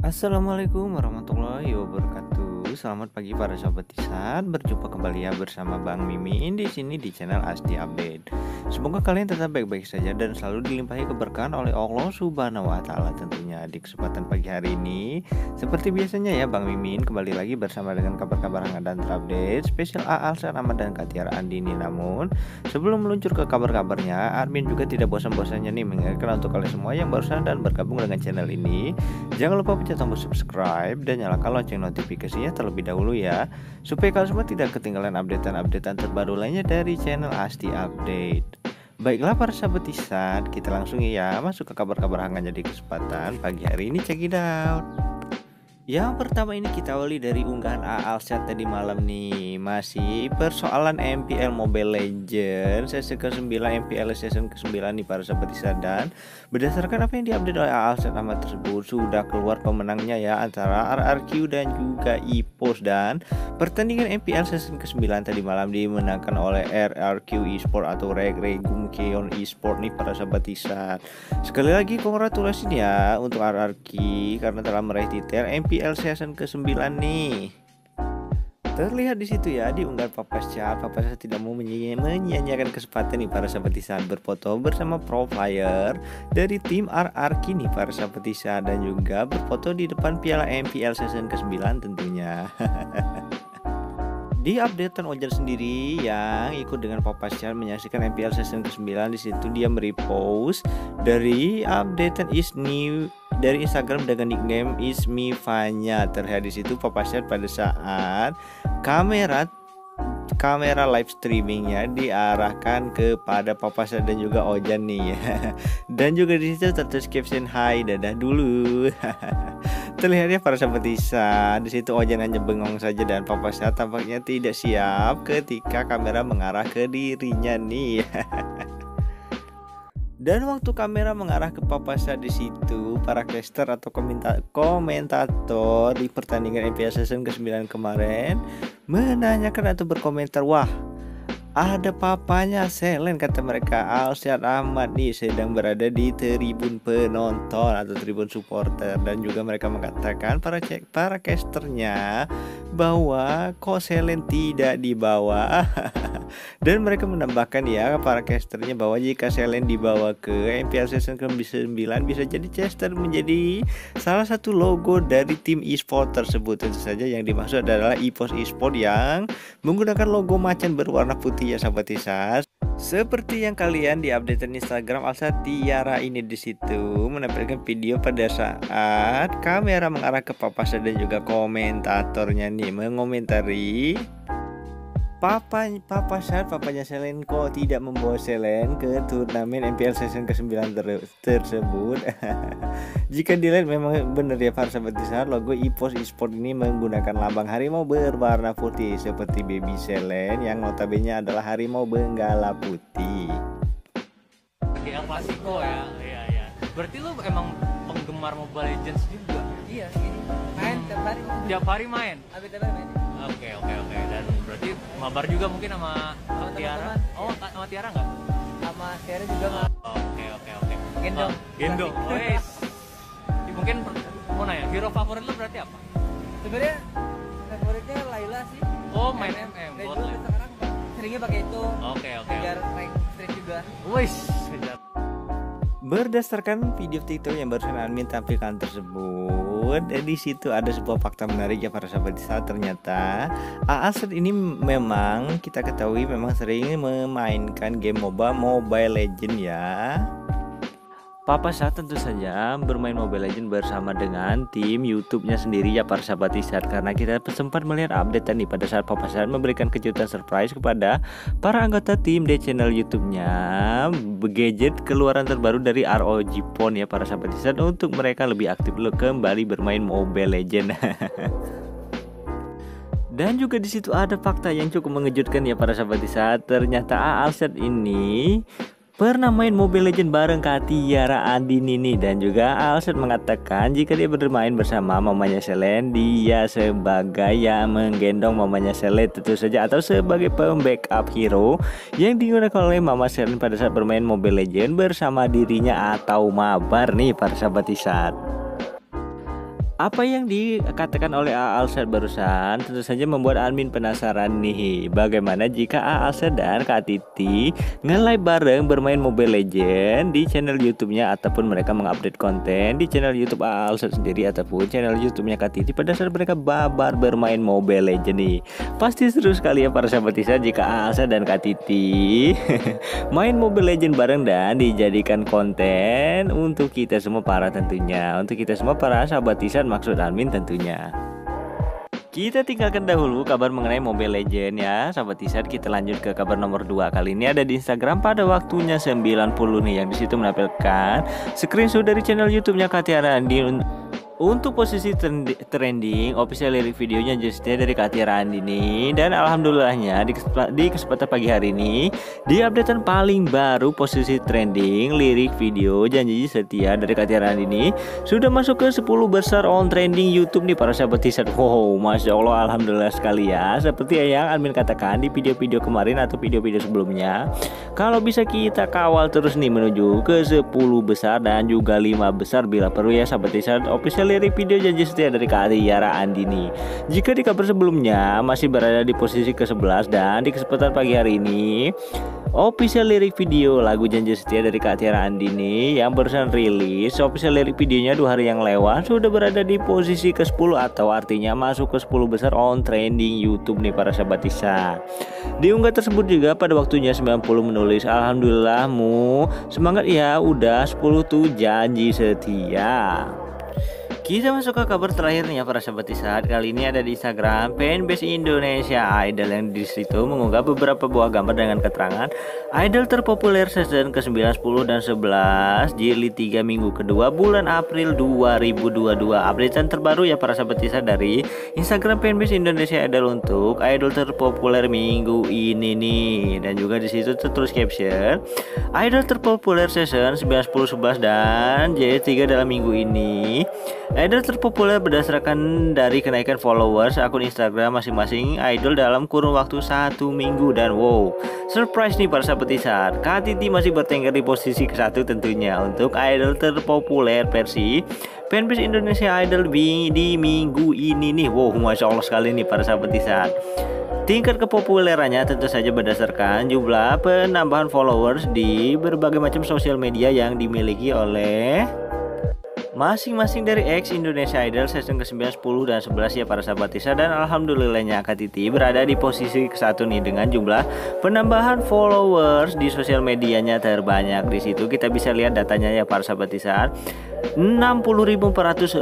Assalamualaikum warahmatullahi wabarakatuh. Selamat pagi para sahabat Tisat. Berjumpa kembali ya bersama Bang Mimin di sini di channel Asdi Update. Semoga kalian tetap baik-baik saja dan selalu dilimpahi keberkahan oleh Allah Subhanahu wa taala tentunya. Di kesempatan pagi hari ini, seperti biasanya ya Bang Mimin kembali lagi bersama dengan kabar-kabar hangat dan terupdate spesial Alsa Ahmad dan Katiara Andini. Namun, sebelum meluncur ke kabar-kabarnya, admin juga tidak bosan-bosannya nih mengingatkan untuk kalian semua yang baru dan bergabung dengan channel ini. Jangan lupa pencet tombol subscribe dan nyalakan lonceng notifikasinya terlebih dahulu ya, supaya kalian semua tidak ketinggalan updatean terbaru lainnya dari channel Asti Update. Baiklah para sahabat Tisat, kita langsung ya masuk ke kabar-kabar hangatnya di kesempatan pagi hari ini. Check it out. Yang pertama ini kita awali dari unggahan Alshad tadi malam nih. Masih persoalan MPL Mobile Legends season ke-9, MPL season ke-9 nih para sahabat Tisat. Dan berdasarkan apa yang diupdate oleh Alshad Ahmad tersebut, sudah keluar pemenangnya ya, antara RRQ dan juga EPOS. Dan pertandingan MPL season ke-9 tadi malam dimenangkan oleh RRQ Esport atau Regum Keon Esport nih para sahabat Tisat. Sekali lagi congratulations ya untuk RRQ karena telah meraih titel MPL season ke-9 nih. Terlihat di situ ya di unggahan Papa Syah tidak mau menyia-nyiakan kesempatan nih para sahabat Tisat berfoto bersama pro player dari tim RRQ nih para sahabat Tisat, dan juga berfoto di depan piala MPL season ke-9 tentunya. Di updatean Ojan sendiri yang ikut dengan Papa Syah menyaksikan MPL season ke-9, di situ dia merepost dari updatean is new dari Instagram dengan nickname Ismifanya. Terlihat di situ Papa Syah pada saat kamera live streamingnya diarahkan kepada Papa Syah dan juga Ojan nih ya. Dan juga di situ tertulis caption "Hai dadah dulu". Terlihatnya para sahabat Tisat di situ Ojan hanya bengong saja dan Papa Syah tampaknya tidak siap ketika kamera mengarah ke dirinya nih. Dan waktu kamera mengarah ke Papa Syah di situ, para caster atau komentator di pertandingan MPL season ke-9 kemarin menanyakan atau berkomentar, "Wah, ada papanya Selen," kata mereka. Alshad Ahmad nih sedang berada di tribun penonton atau tribun supporter, dan juga mereka mengatakan para casternya bahwa kok Selen tidak dibawa. Dan mereka menambahkan ya para casternya bahwa jika Selen dibawa ke MPL season ke-9 bisa jadi caster menjadi salah satu logo dari tim e-sport tersebut. Tentu saja yang dimaksud adalah EPOS Esport yang menggunakan logo macan berwarna putih ya sahabat Tisat. Seperti yang kalian di update Instagram Alsa Tiara ini di situ menampilkan video pada saat kamera mengarah ke Papa Syah dan juga komentatornya nih mengomentari Papa Syah, papanya Selen kok tidak membawa Selen ke turnamen MPL season ke-9 tersebut. Jika dilihat memang benar ya para sahabat Tisat, logo EPOS Esport ini menggunakan lambang harimau berwarna putih seperti baby Selen yang notabene adalah harimau benggala putih. El Clasico ya, iya. Berarti lu emang penggemar Mobile Legends juga? Iya, ini main tiap hari. Tiap hari main? Habis tiap hari main. Oke. Dan berarti mabar juga mungkin sama Tiara? teman-teman. Oh, sama Tiara nggak? Sama Tiara juga nggak. Oke. Gendong. Gendong. Wes. Mungkin mau nanya, hero favorit lu berarti apa? Sebenarnya favoritnya Layla sih. Oh, main MM. Dari dulu sampai sekarang seringnya pakai itu. Oke. Biar rank street juga. Wes, sedap. Berdasarkan video TikTok yang barusan admin tampilkan tersebut, di situ ada sebuah fakta menarik ya para sahabat Tisat. Ternyata Alshad ini memang kita ketahui memang sering memainkan game Mobile Legend ya. Papa Syah tentu saja bermain Mobile Legends bersama dengan tim YouTube-nya sendiri ya para sahabat Tisat, karena kita sempat melihat update nih pada saat Papa Syah memberikan kejutan surprise kepada para anggota tim di channel YouTube-nya, gadget keluaran terbaru dari ROG Phone ya para sahabat Tisat, untuk mereka lebih aktif kembali bermain Mobile Legends. Dan juga di situ ada fakta yang cukup mengejutkan ya para sahabat Tisat. Ternyata Alshad ini pernah main Mobile Legends bareng Katiara Andini nih, dan juga Alshad mengatakan jika dia bermain bersama mamanya Selen, dia sebagai yang menggendong mamanya Selen tentu saja, atau sebagai pembackup hero yang digunakan oleh mama Selen pada saat bermain Mobile Legends bersama dirinya atau mabar nih para sahabat Tisat. Apa yang dikatakan oleh Alsed barusan tentu saja membuat admin penasaran nih. Bagaimana jika Alsed dan Kak Titi nge-live bareng bermain Mobile Legends di channel YouTube-nya, ataupun mereka mengupdate konten di channel YouTube Alsed sendiri ataupun channel YouTube-nya Kak Titi pada saat mereka babar bermain Mobile Legends nih. Pasti seru sekali ya para sahabat Tisa jika Alsed dan Kak Titi main Mobile Legends bareng dan dijadikan konten untuk kita semua para tentunya, untuk kita semua para sahabat Tisa maksud admin tentunya. Kita tinggalkan dahulu kabar mengenai Mobile Legends ya sahabat Tisar. Kita lanjut ke kabar nomor 2. Kali ini ada di Instagram pada waktunya 90 nih, yang disitu menampilkan screenshot dari channel YouTube-nya Katiara Andi untuk posisi trending official lirik videonya justnya dari Katiara Andini. Dan alhamdulillahnya di kesempatan pagi hari ini di updatean paling baru posisi trending lirik video Janji Setia dari Katiara Andini sudah masuk ke 10 besar on trending YouTube nih para sahabat Tisar. Wow, masya Allah, alhamdulillah sekali ya. Seperti yang admin katakan di video-video kemarin atau video-video sebelumnya, kalau bisa kita kawal terus nih menuju ke 10 besar dan juga 5 besar bila perlu ya sahabat Tisar official lirik video Janji Setia dari Katiara Andini. Jika di kabar sebelumnya masih berada di posisi ke-11, dan di kesempatan pagi hari ini official lirik video lagu Janji Setia dari Katiara Andini yang barusan rilis, official lirik videonya 2 hari yang lewat sudah berada di posisi ke-10, atau artinya masuk ke 10 besar on trending YouTube nih para sahabat Tisa. Di unggah tersebut juga pada waktunya 90 menulis, alhamdulillahmu semangat ya, udah 10 tuh Janji Setia. Kita masuk ke kabar terakhir nih ya para sahabat Tisat. Kali ini ada di Instagram Fanbase Indonesia Idol, yang di situ mengunggah beberapa buah gambar dengan keterangan idol terpopuler season ke-9, 10 dan 11 jilid 3 minggu kedua bulan April 2022. Updatean terbaru ya para sahabat Tisat dari Instagram Fanbase Indonesia Idol untuk idol terpopuler minggu ini nih. Dan juga di situ tertulis caption idol terpopuler season 9, 10, 11 dan jilid 3 dalam minggu ini. Idol terpopuler berdasarkan dari kenaikan followers akun Instagram masing-masing idol dalam kurun waktu 1 minggu. Dan wow, surprise nih para sahabat Tisar, Kak Titi masih bertengger di posisi ke-1 tentunya untuk idol terpopuler versi Fanbase Indonesia Idol di minggu ini nih. Wow, masya Allah sekali nih para sahabat Tisar. Tingkat kepopulerannya tentu saja berdasarkan jumlah penambahan followers di berbagai macam sosial media yang dimiliki oleh masing-masing dari X Indonesia Idol season ke-9, 10 dan 11 ya para sahabat Tisa. Dan alhamdulillahnya Kak Titi berada di posisi ke-1 nih dengan jumlah penambahan followers di sosial medianya terbanyak. Di situ kita bisa lihat datanya ya para sahabat Tisa. 60.440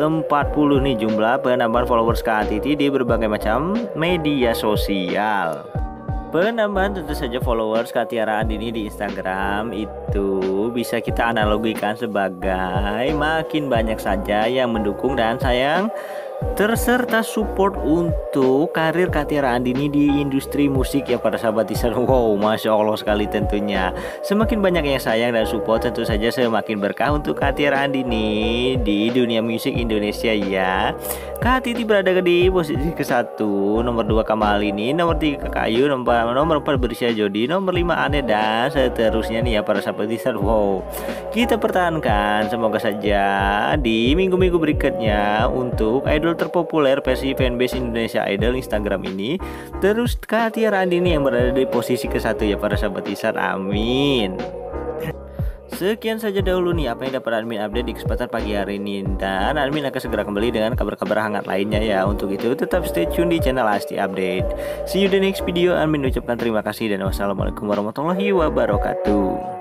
nih jumlah penambahan followers Kak Titi di berbagai macam media sosial. Penambahan tentu saja followers Katiara Andini di Instagram itu bisa kita analogikan sebagai makin banyak saja yang mendukung dan sayang terserta support untuk karir Katiara Andini di industri musik ya para sahabat Tisar. Wow, masya Allah sekali tentunya. Semakin banyak yang sayang dan support tentu saja semakin berkah untuk Katiara Andini di dunia musik Indonesia ya. Kak Titi berada di posisi ke-1, nomor 2 Kamalini, nomor 3 Kayu, nomor 4 Berisha Jodi, nomor 5 Ane, dan seterusnya nih ya para sahabat Tisar. Wow, kita pertahankan semoga saja di minggu-minggu berikutnya untuk idol terpopuler versi Fanbase Indonesia Idol Instagram ini terus Katiara Andini yang berada di posisi ke-1 ya para sahabat Tisar. Amin. Sekian saja dahulu nih apa yang dapat admin update di kesempatan pagi hari ini, dan admin akan segera kembali dengan kabar-kabar hangat lainnya ya. Untuk itu tetap stay tune di channel Asti Update. See you the next video. Admin ucapkan terima kasih dan wassalamualaikum warahmatullahi wabarakatuh.